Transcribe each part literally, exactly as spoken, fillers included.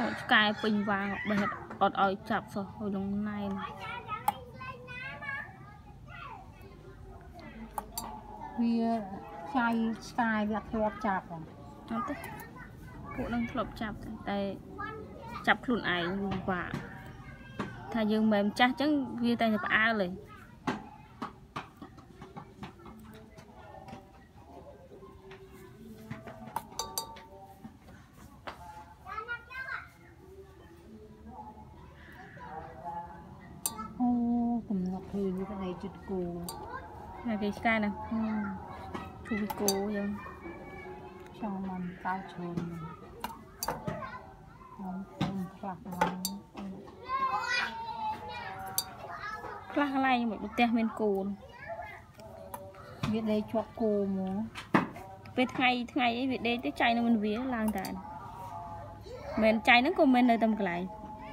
cái bình vàng bật ọt ỏi chập rồi hồi lúc này vì chai chai việc lọp chập à nó tức phụ đang lọp chập tại chập luôn ai và thay dương mềm chắc chắn vì tay nhập aเลย tầm ngọc thì như thế này chụp cô là cái cái này chụp cô vậy trong lòng tao trồn không không lạc lắm lạc lại một bức men cô việc đây cho cô múa về ngày ngày ấy việc đây tới chay nó mình vía lang tại mình chay nó còn mình nơi tầm cái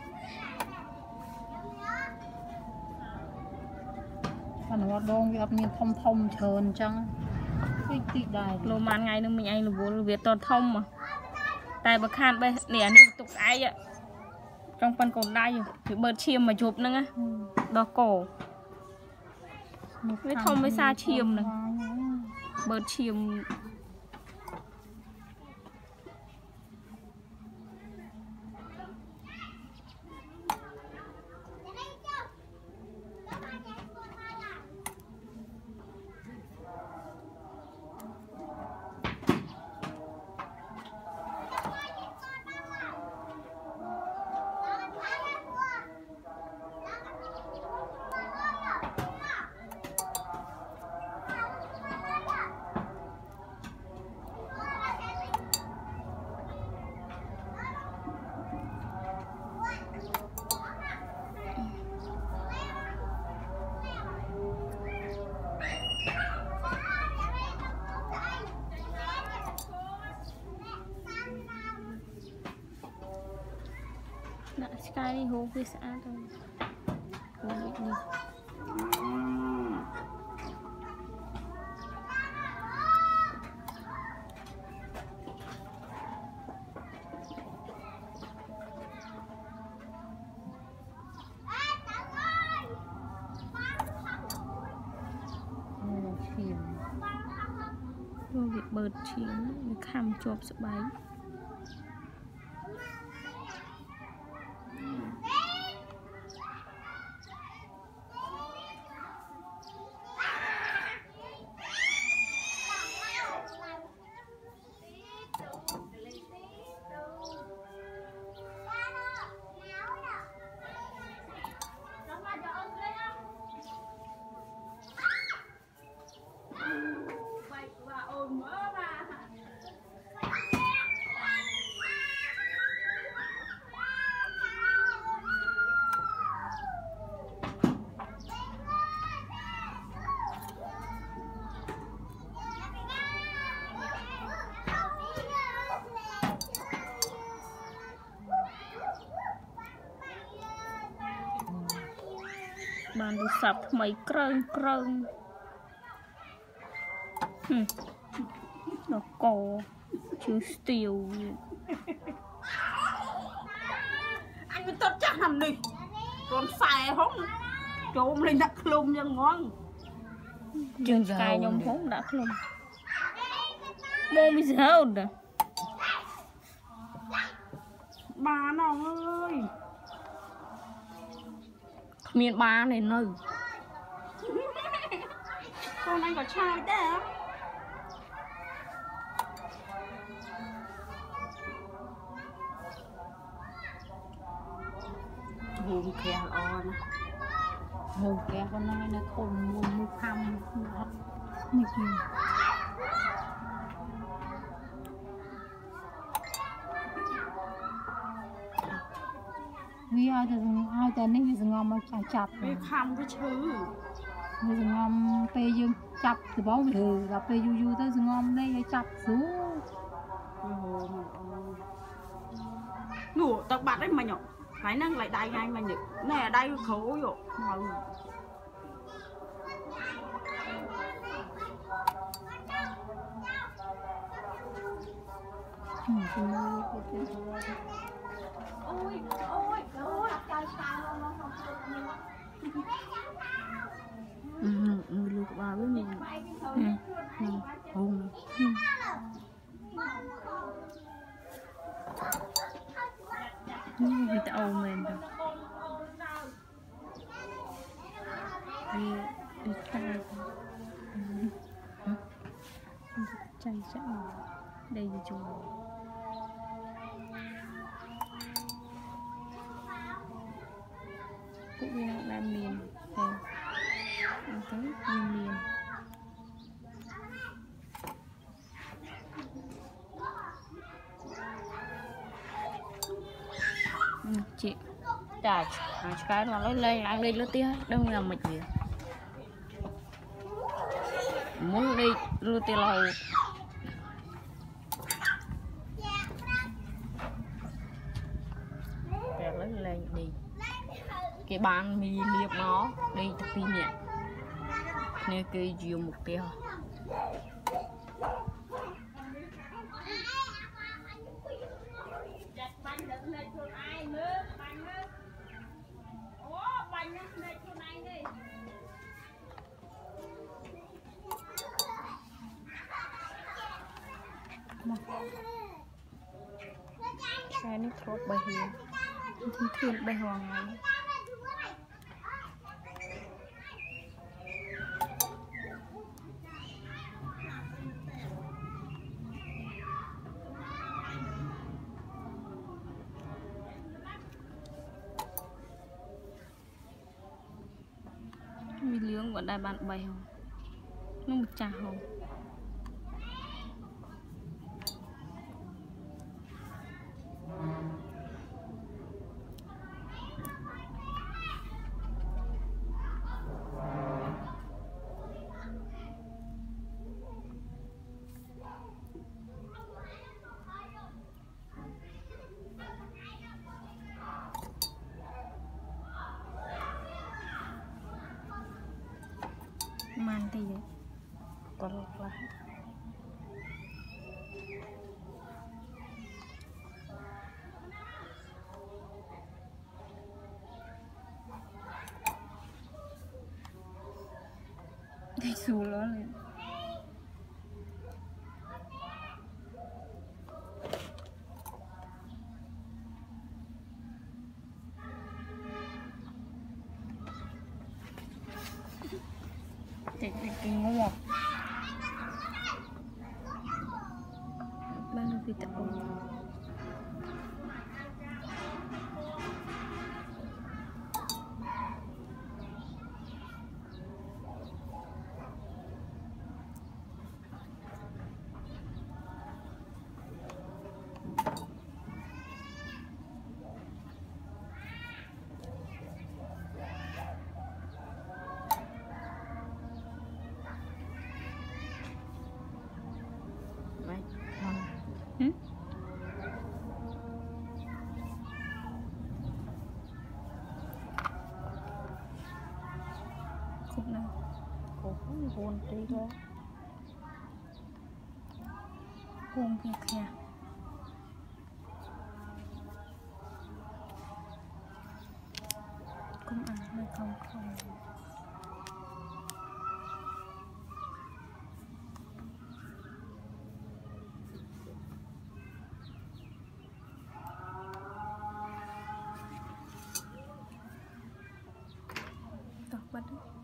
còn hoạt động việc mình thông thông trơn chăng cái tị đài lô man ngày nữa mình anh là bố việc toàn thông mà tại bậc khan bây nè đi tục ai ạ trong phần còn đai rồi thì bớt chiêm mà chụp nữa á đó cổ với thông với xa chiêm này bớt chiêm cái đi hô với xã thôi đi rồi việc bớt chiến việc khăm chộp sự bấy bạn đi sập mấy crơn crơn nó cổ chứ still anh mới tốt chắc nằm đi còn xài không trộm lên đặt lùm cho ngon chừng cái nhóm hống đã lùm mô mới giờ nè bà nó ơi miền ba này nơi con anh có trai đấy á hôm kia on hôm kia con nói là con mua mua khăm như gì vì ai thì ai thì nên thì ngon mà chặt chặt cái khăm cái chứ thì ngon pe dương chặt thì bảo ừ là pe du du tới ngon đây chặt xuống ngủ tao bạn đấy mà nhở cái năng lại đai ngay mà nhở nè đai khổ rồi mà ôi ôi ôi trời sao nó không ừ người lưu của bà với mình ừ ừ hùng ừ nhưng vì tao mình rồi đi đi tay chạy chạy đây là chỗ cũng như là đan miền đây tới miền miền chị trời cái nó lấy lên ăn đi lứa tía đâu là mệt gì muốn đi lứa tía lâu để lấy lên đi cái bàn mì liệp nó đi tập pin nhẹ nè cái chiều một tía cái này thốt bày hiền thì thiên bày hoàng này vì lướng của đại bạn bày không nó một trà hồng man thì vậy còn lại đi xuống nó lên Take the king off. Baru kita off. Hmm? Khúc nào? Khúc buồn tí thôi. Buồn việc kìa. Cũng ăn hơi không không. Bắt